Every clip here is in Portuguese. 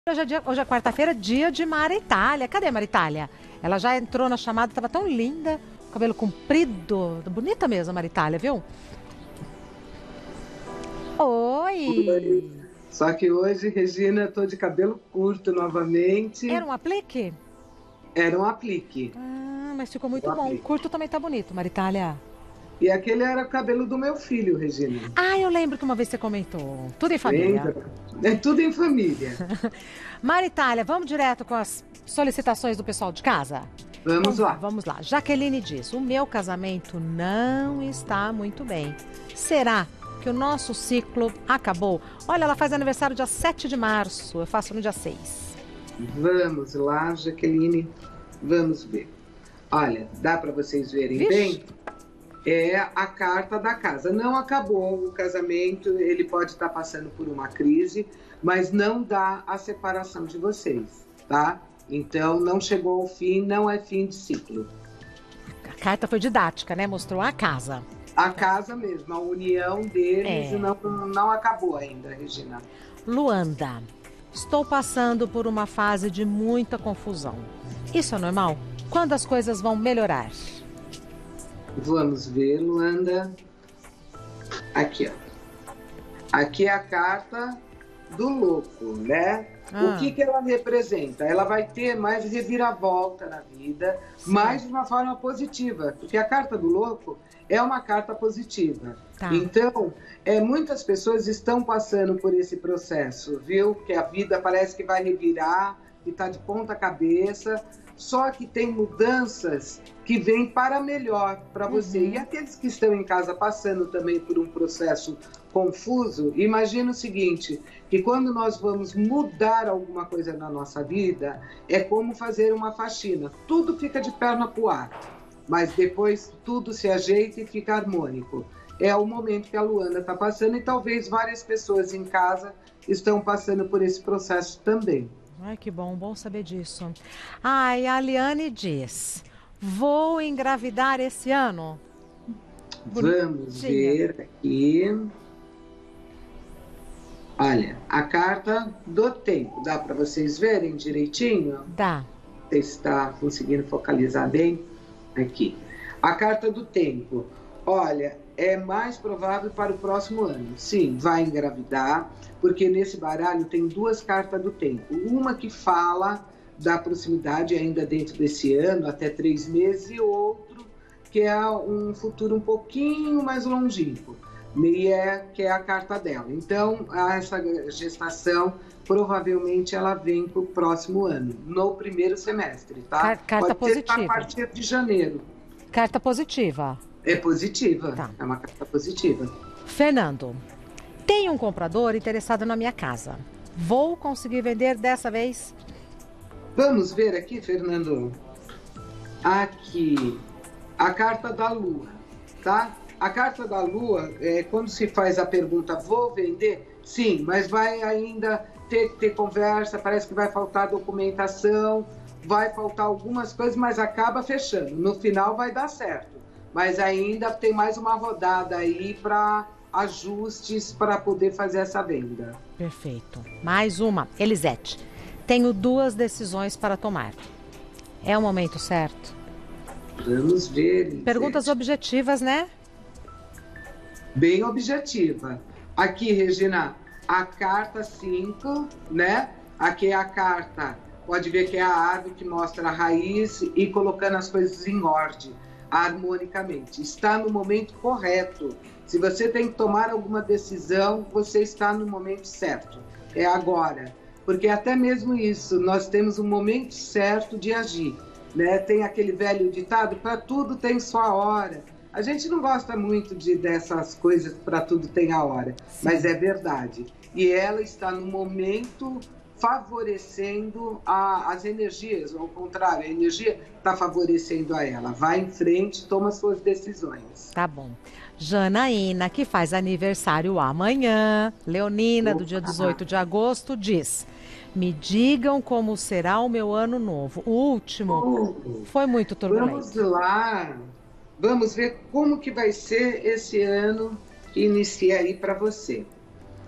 Hoje é quarta-feira, dia de Maritália. Cadê a Maritália? Ela já entrou na chamada, estava tão linda, cabelo comprido, bonita mesmo a Maritália, viu? Oi! Oi. Só que hoje, Regina, eu tô de cabelo curto novamente. Era um aplique? Era um aplique. Ah, mas ficou muito Um bom. O aplique. curto também tá bonito, Maritália. E aquele era o cabelo do meu filho, Regina. Ah, eu lembro que uma vez você comentou. Tudo em família. Lembra? É tudo em família. Maritália, vamos direto com as solicitações do pessoal de casa? Vamos Então, lá. vamos lá. Jaqueline diz: o meu casamento não está muito bem. Será que o nosso ciclo acabou? Olha, ela faz aniversário dia 7 de março. Eu faço no dia 6. Vamos lá, Jaqueline. Vamos ver. Olha, dá para vocês verem Vixe. bem? É a carta da casa. Não acabou o casamento, ele pode estar passando por uma crise, mas não dá a separação de vocês, tá? Então, não chegou ao fim, não é fim de ciclo. A carta foi didática, né? Mostrou a casa. A casa mesmo, a união deles É. não acabou ainda, Regina. Luanda, estou passando por uma fase de muita confusão. Isso é normal? Quando as coisas vão melhorar? Vamos ver, Luanda. Aqui, ó. Aqui é a carta do louco, né? O que ela representa? Ela vai ter mais reviravolta na vida, mas de uma forma positiva, porque a carta do louco é uma carta positiva. Tá. Então, muitas pessoas estão passando por esse processo, viu? Que a vida parece que vai revirar, que está de ponta cabeça, só que tem mudanças que vêm para melhor para você. E aqueles que estão em casa passando também por um processo confuso, imagina o seguinte, que quando nós vamos mudar alguma coisa na nossa vida, é como fazer uma faxina. Tudo fica de perna pro ar, mas depois tudo se ajeita e fica harmônico. É o momento que a Luanda está passando e talvez várias pessoas em casa estão passando por esse processo também. Ai, que bom, bom saber disso. Ai, a Aliane diz: vou engravidar esse ano. Vamos ver aqui. Olha, a carta do tempo. Dá para vocês verem direitinho? Dá. Você está conseguindo focalizar bem? Aqui. A carta do tempo. Olha, é mais provável para o próximo ano. Sim, vai engravidar, porque nesse baralho tem duas cartas do tempo. Uma que fala da proximidade ainda dentro desse ano, até 3 meses, e outro que é um futuro um pouquinho mais longínquo, que é a carta dela. Então, essa gestação, provavelmente, ela vem para o próximo ano, no primeiro semestre, tá? Carta Pode ser positiva. a partir de janeiro. Carta positiva. É positiva, Tá. É uma carta positiva. Fernando, tem um comprador interessado na minha casa. Vou conseguir vender dessa vez? Vamos ver aqui, Fernando. Aqui, a carta da Lua, tá? A carta da Lua, quando se faz a pergunta, vou vender? Sim, mas vai ainda ter que ter conversa, parece que vai faltar documentação, vai faltar algumas coisas, mas acaba fechando. No final vai dar certo. Mas ainda tem mais uma rodada aí para ajustes para poder fazer essa venda. Perfeito. Mais uma. Elisete, tenho 2 decisões para tomar. É o momento certo? Vamos ver. Elisete. Perguntas objetivas, né? Bem objetiva. Aqui, Regina, a carta 5, né? Aqui é a carta, pode ver que é a árvore que mostra a raiz e colocando as coisas em ordem, harmonicamente. Está no momento correto. Se você tem que tomar alguma decisão, você está no momento certo. É agora. Porque até mesmo isso, nós temos um momento certo de agir, né? Tem aquele velho ditado, para tudo tem sua hora. A gente não gosta muito dessas coisas, para tudo tem a hora, mas é verdade. E ela está no momento favorecendo as energias, ou ao contrário, a energia está favorecendo a ela. Vai em frente, toma suas decisões. Tá bom. Janaína, que faz aniversário amanhã, Leonina, do dia 18 de agosto, diz: me digam como será o meu ano novo. O último foi muito turbulento. Vamos lá. Vamos ver como que vai ser esse ano que inicia aí para você.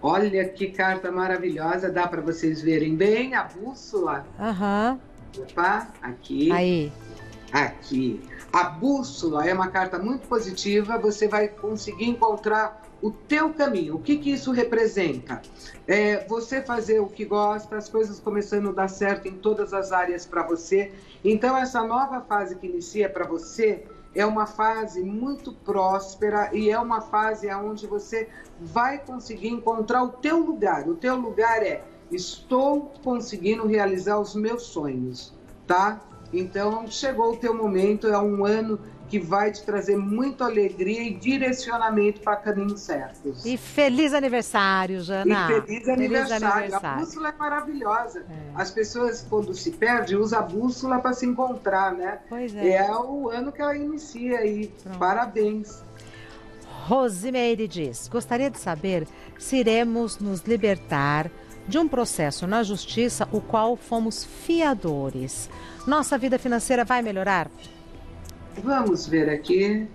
Olha que carta maravilhosa, dá para vocês verem bem a bússola. Aham. Opa, aqui. Aí. Aqui. A bússola é uma carta muito positiva, você vai conseguir encontrar o teu caminho. O que que isso representa? Você fazer o que gosta, as coisas começando a dar certo em todas as áreas para você. Então, essa nova fase que inicia para você é uma fase muito próspera e é uma fase onde você vai conseguir encontrar o teu lugar. O teu lugar é: estou conseguindo realizar os meus sonhos, tá? Então, chegou o teu momento, é um ano que vai te trazer muita alegria e direcionamento para caminhos certos. E feliz aniversário, Jana. E feliz aniversário. A bússola é maravilhosa. As pessoas, quando se perdem, usam a bússola para se encontrar, né? Pois é. É o ano que ela inicia aí. Pronto. Parabéns. Rosimeire diz: gostaria de saber se iremos nos libertar de um processo na justiça o qual fomos fiadores. Nossa vida financeira vai melhorar? Vamos ver aqui.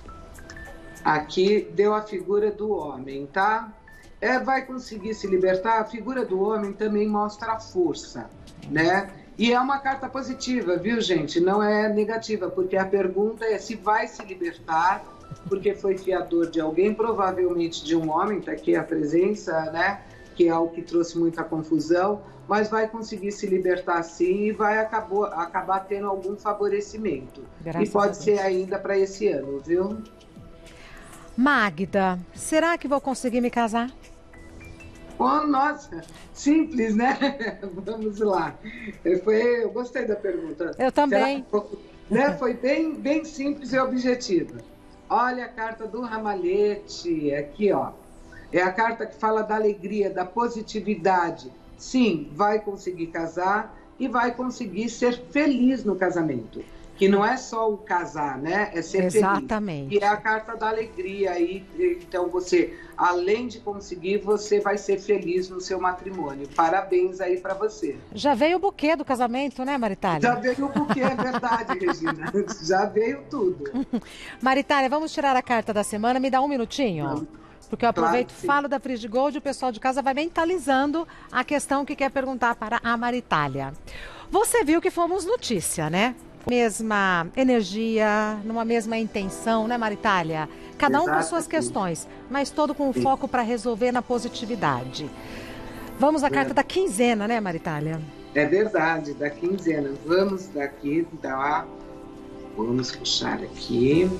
Aqui deu a figura do homem, tá? Vai conseguir se libertar. A figura do homem também mostra a força, né? E é uma carta positiva, viu, gente? Não é negativa, porque a pergunta é se vai se libertar, porque foi fiador de alguém, provavelmente de um homem, tá aqui a presença, né? Que é o que trouxe muita confusão, mas vai conseguir se libertar sim e vai acabar tendo algum favorecimento. Graças e pode ser ainda para esse ano, viu? Magda, será que vou conseguir me casar? Oh, nossa, simples, né? Vamos lá. Eu gostei da pergunta. Eu também. Né? Foi bem simples e objetiva. Olha a carta do ramalhete, aqui, ó. É a carta que fala da alegria, da positividade. Sim, vai conseguir casar e vai conseguir ser feliz no casamento. Que não é só o casar, né? É ser feliz. Exatamente. E é a carta da alegria aí. Então você, além de conseguir, você vai ser feliz no seu matrimônio. Parabéns aí para você. Já veio o buquê do casamento, né, Maritália? Já veio o buquê, é verdade, Regina. Já veio tudo. Maritália, vamos tirar a carta da semana. Me dá um minutinho, ó. Porque eu aproveito, claro, falo da Frigigold e o pessoal de casa vai mentalizando a questão que quer perguntar para a Maritália. Você viu que fomos notícia, né? Mesma energia, numa mesma intenção, né, Maritália? Cada um com suas questões, mas todo com foco para resolver na positividade. Vamos à carta da quinzena, né, Maritália? É verdade, da quinzena. Vamos daqui, tá? Vamos puxar aqui.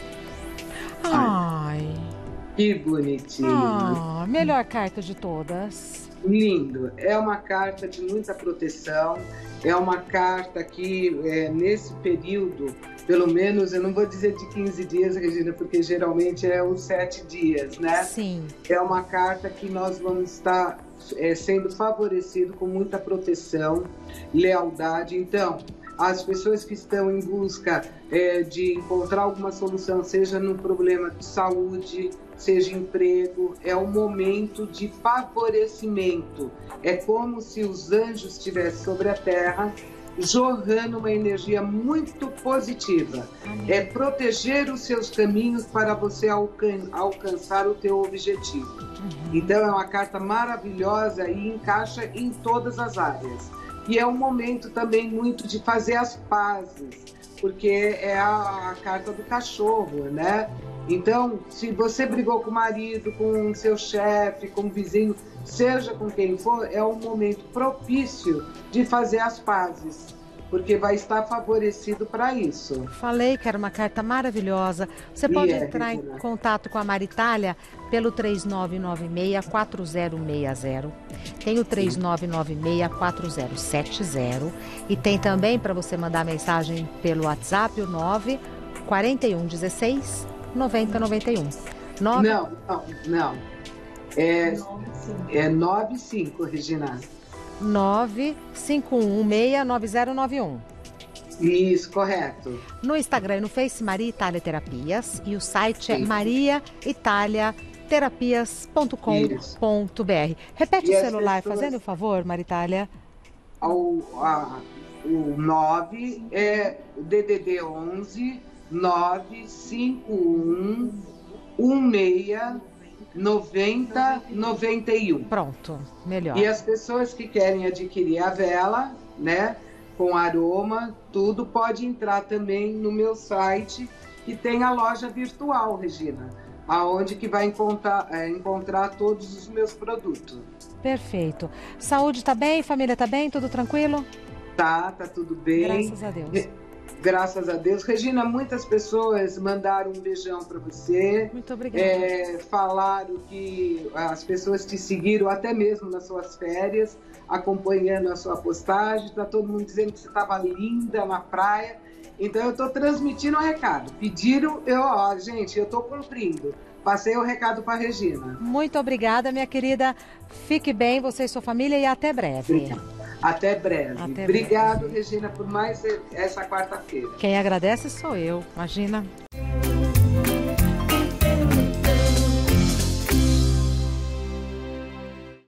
Ai... Que bonitinho. Melhor carta de todas. Lindo. É uma carta de muita proteção. É uma carta que, nesse período, pelo menos, eu não vou dizer de 15 dias, Regina, porque geralmente é os 7 dias, né? Sim. É uma carta que nós vamos estar sendo favorecidos com muita proteção, lealdade. Então, as pessoas que estão em busca de encontrar alguma solução, seja no problema de saúde, seja emprego, é um momento de favorecimento. É como se os anjos estivessem sobre a terra, jorrando uma energia muito positiva. É proteger os seus caminhos para você alcançar o teu objetivo. Então é uma carta maravilhosa e encaixa em todas as áreas. E é um momento também muito de fazer as pazes, porque é a carta do cachorro, né? Então, se você brigou com o marido, com o seu chefe, com o vizinho, seja com quem for, é um momento propício de fazer as pazes, porque vai estar favorecido para isso. Falei que era uma carta maravilhosa. Você pode entrar em contato com a Maritália pelo 3996-4060. Tem o 3996-4070. E tem também para você mandar mensagem pelo WhatsApp, o 94116-9091. Não. É 95, Regina. 951169091. Isso, correto. No Instagram e no Face, Maria Itália Terapias. E o site é mariaitaliaterapias.com.br. Repete o celular, fazendo o favor, Maritália. O 9 é DDD 11 951 16 90,91. Pronto, melhor. E as pessoas que querem adquirir a vela, né, com aroma, tudo pode entrar também no meu site, que tem a loja virtual, Regina, aonde que vai encontrar todos os meus produtos. Perfeito. Saúde tá bem? Família tá bem? Tudo tranquilo? Tá tudo bem. Graças a Deus. Graças a Deus. Regina, muitas pessoas mandaram um beijão para você. Muito obrigada. Falaram que as pessoas te seguiram até mesmo nas suas férias, acompanhando a sua postagem. Está todo mundo dizendo que você estava linda na praia. Então eu estou transmitindo o recado. Pediram, gente, eu estou cumprindo. Passei o recado para Regina. Muito obrigada, minha querida. Fique bem, você e sua família, e até breve. Até breve. Até Obrigado, breve. Regina, por mais essa quarta-feira. Quem agradece sou eu, imagina.